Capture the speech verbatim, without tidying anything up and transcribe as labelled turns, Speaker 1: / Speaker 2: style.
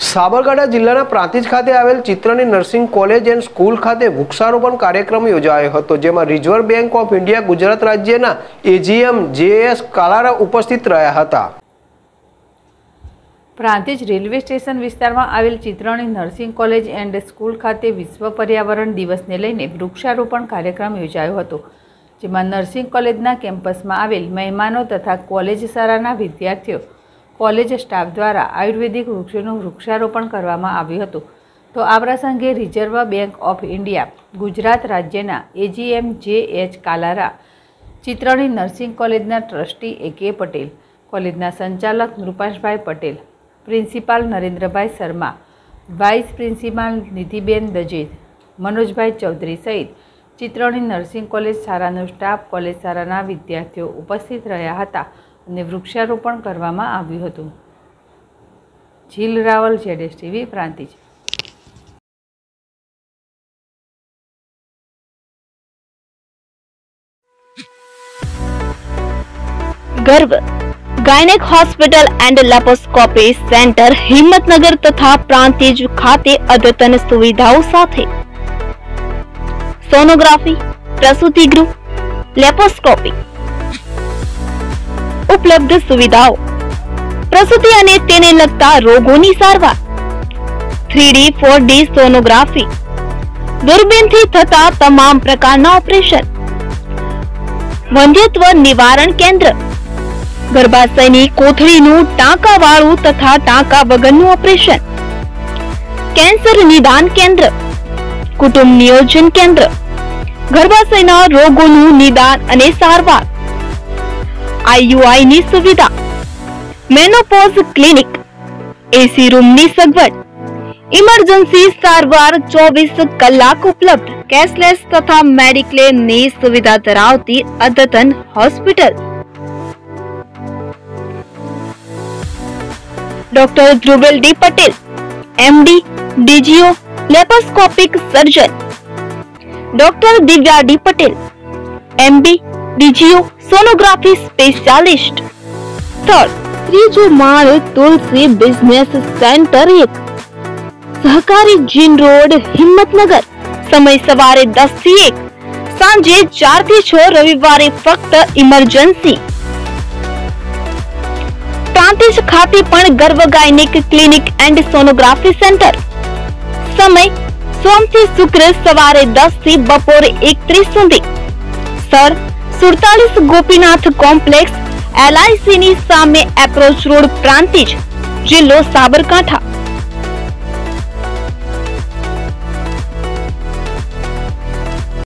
Speaker 1: સાબરકાંઠા જિલ્લાના પ્રાંતિજ ખાતે આવેલ ચિત્રની નર્સિંગ કોલેજ એન્ડ સ્કૂલ ખાતે વૃક્ષારોપણ કાર્યક્રમ યોજાયો હતો, જેમાં Reserve Bank of India Gujarat રાજ્યના એજીએમ જેએસ કાલારા ઉપસ્થિત રહ્યા હતા।
Speaker 2: પ્રાંતિજ રેલવે સ્ટેશન વિસ્તારમાં આવેલ ચિત્રની નર્સિંગ કોલેજ એન્ડ સ્કૂલ ખાતે વિશ્વ પર્યાવરણ દિવસને લઈને વૃક્ષારોપણ કાર્યક્રમ યોજાયો હતો, જેમાં નર્સિંગ કોલેજના કેમ્પસમાં આવેલ મહેમાનો તથા કોલેજ શાળાના વિદ્યાર્થીઓ કોલેજ સ્ટાફ દ્વારા આયુર્વેદિક વૃક્ષોનું વૃક્ષારોપણ કરવામાં આવ્યું હતું। તો આ પ્રસંગે Reserve Bank of India Gujarat રાજ્યના એજીએમ જે એચ કાલારા, ચિત્રની નર્સિંગ કોલેજના ટ્રસ્ટી એ કે પટેલ, કોલેજના સંચાલક Nrupashbhai Patel, principal Narendrabhai Sharma, vice principal Nidhiben Dajet, Manojbhai Chaudhary સહિત ચિત્રની નર્સિંગ કોલેજ શાળાનો સ્ટાફ, કોલેજ શાળાના વિદ્યાર્થીઓ ઉપસ્થિત રહ્યા હતા અને વૃક્ષારોપણ કરવામાં આવ્યું હતું। જીલ રાવલ, જેડેશ TV, Prantij.
Speaker 3: Garv gynaec hospital and laparoscopy centre Himmatnagar तथा प्रांतिज खाते अद्यतन सुविधाओं साथे सोनोग्राफी, प्रसूति गृह, लेप्रोस्कोपी उपलब्ध सुविधाओं, प्रसूति अने तेने लगता रोगोनी सारवार, three D four D sonography, दूरबीन थी थता तमाम प्रकारना ऑपरेशन, वंध्यत्व निवारण केंद्र, गर्भाशयनी कोथळीनुं टांकावाळुं तथा टांका वगरनुं ऑपरेशन, कैंसर निदान केंद्र, कुटुंब नियोजन केंद्र, गर्भाशयना रोगोनुं निदान अने सारवार, आईयूआई नी सुविधा, मेनोपॉज क्लिनिक, एसी रूम नी सगवड, इमरजेंसी सारवार चौबीस कलाक उपलब्ध, कैशलेस तथा मेडिक्लेम नी सुविधा धरावती अद्यतन hospital. Doctor Dhruvel D Patel, MD, DGO, laparoscopic surgeon, doctor Divya D Patel, MD, DGO, sonography specialist. Third, त्रीजो माळ तुलसी बिजनेस सेंटर एक, सहकारी जीन रोड, हिम्मतनगर। समय सवारे दस थी एक, सांजे चार थी छ, रविवारे फक्त इमरजेंसी। प्रांतिज खाते पण Garv gynaec clinic and sonography centre. समय सोम थी शुक्र सवारे दस थी बपोरे एक त्रीस सुधी। सर सुड़तालीस Gopinath complex, L I C नी सामे एप्रोच रोड, प्रांतिज, जिल्लो साबरकांठा।